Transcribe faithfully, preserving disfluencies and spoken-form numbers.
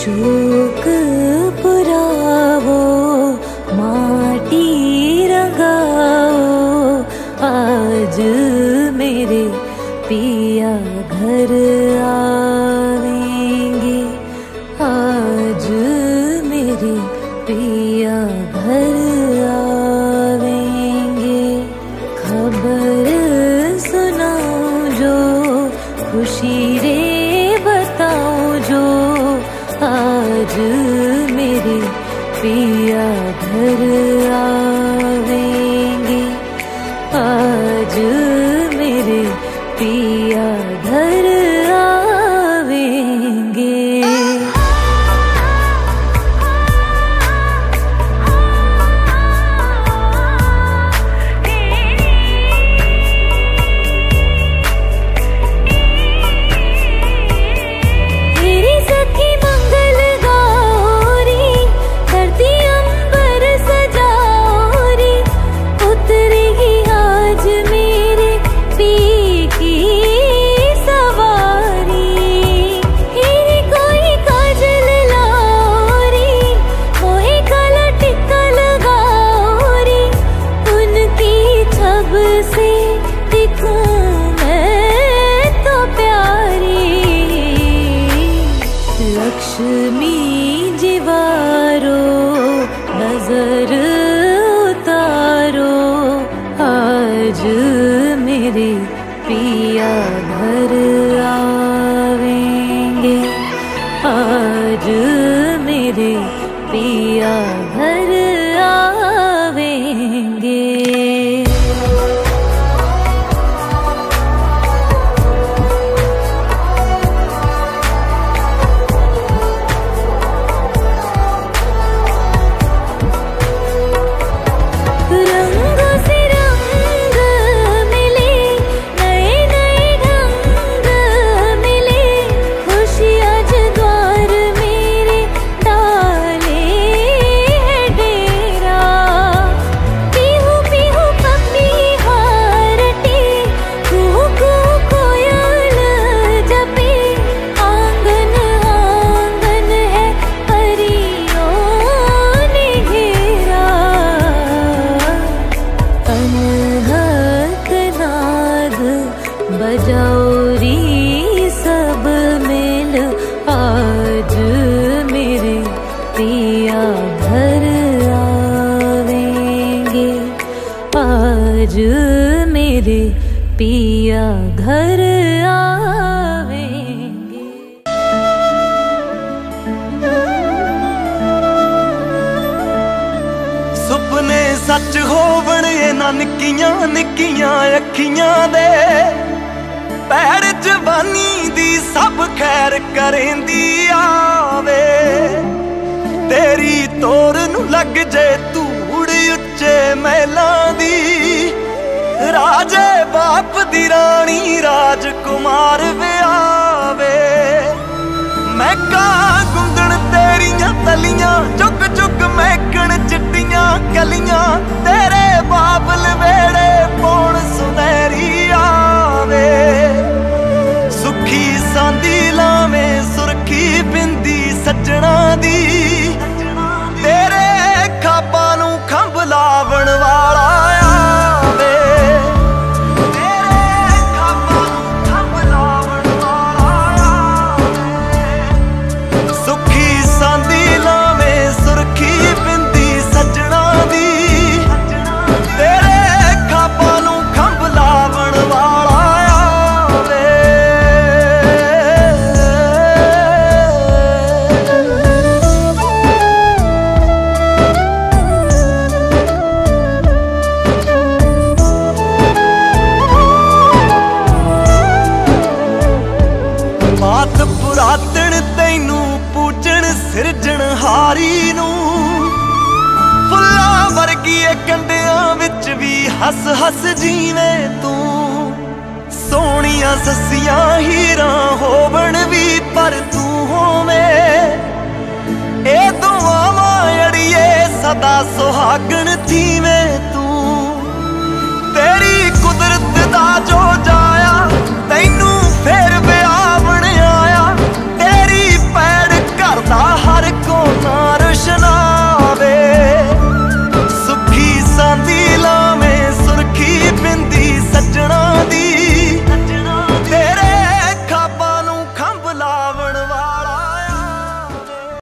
शोक पुरावो माटी रंगाओ, आज मेरे पिया घर आवेंगे, आज मेरे पिया घर आवेंगे। खबर सुनाऊं जो खुशी रे बताऊं जो, आज मेरे पिया घर आवेंगे, आज मेरे पिया घर आवेंगे। लक्ष्मी जीवारो नजर उतारो, आज मेरे पिया घर आवेंगे, आज मेरे पिया घर आवेंगे। बजाओरी सब मिल, आज मेरे पिया घर आवेंगे, आज मेरे पिया घर आवेंगे। सुपने सच होवण इन्हां निक्कियां निक्कियां अखियां दे, पैर जवानी दी सब खैर करेंदी आवे। तेरी तोर नू लग जे धूड़ उच्चे महलां दी, राजे बाप दी रानी राजकुमार विआवे। महका गुंदण तेरियां तलियां, चुक चुक महकण चिट्टियां कलियां, तेरे बाबल वेड़े पौण सुनहरी आवे। सुखी सांदी लावे सुरखी बिंदी सज्जणा दी, तेरे खाबां नू खंभ लावण वाला आवे। तेरे खाबां नू खंभ लावण वाला आवे। सुखी सांदी लावे सुरखी बिंदी सज्जणा दी, तेरे खाबां नू खंभ लावण वाला आवे। मात पुरातन तैनू पूजन सिरजणहारी नू, फुल्लां वर्गीए कंडियां विच भी हस हस जीवे तू। सोहणियां सस्सियां हीरां होवण भी पर तू होवे, ए दुआवां अड़िए सदा सुहागण थीवे तू। तेरी कुदरत दा जो जाया तैनू फेर